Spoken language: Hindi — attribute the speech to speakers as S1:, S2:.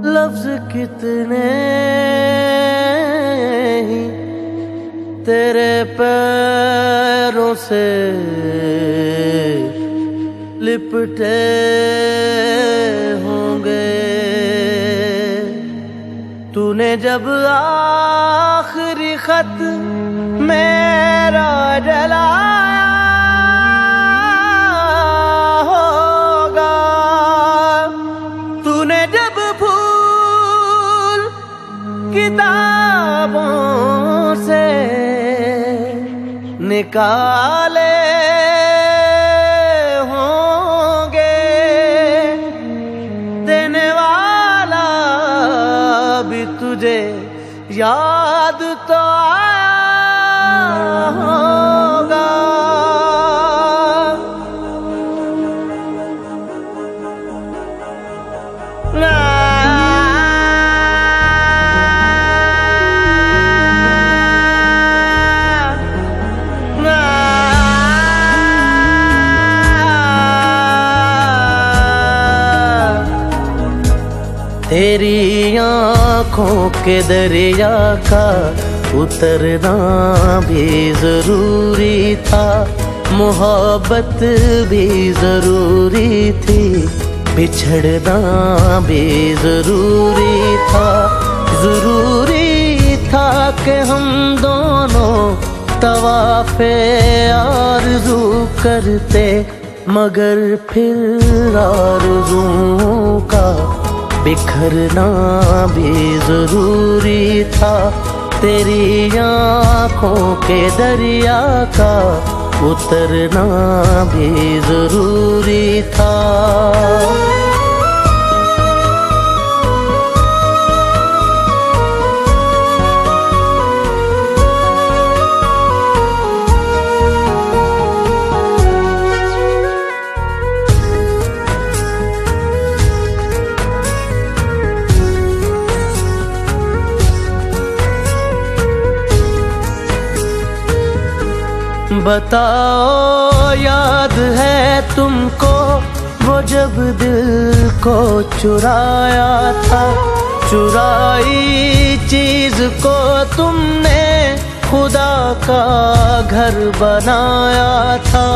S1: लफ्ज कितने ही तेरे पैरों से लिपटे होंगे। तूने जब आखिरी खत मेरा जलाया होगा, तूने जब फूल किताबों से निकाले होंगे, देने वाला भी तुझे याद तो आया होगा। तेरी आँखों के दरिया का उतरना भी जरूरी था, मोहब्बत भी जरूरी थी, बिछड़ना भी जरूरी था। जरूरी था कि हम दोनों तवाफ़े आरज़ू करते, मगर फिर आरज़ुओं का बिखरना भी जरूरी था। तेरी आँखों के दरिया का उतरना भी जरूरी था। बताओ याद है तुमको वो जब दिल को चुराया था, चुराई चीज को तुमने खुदा का घर बनाया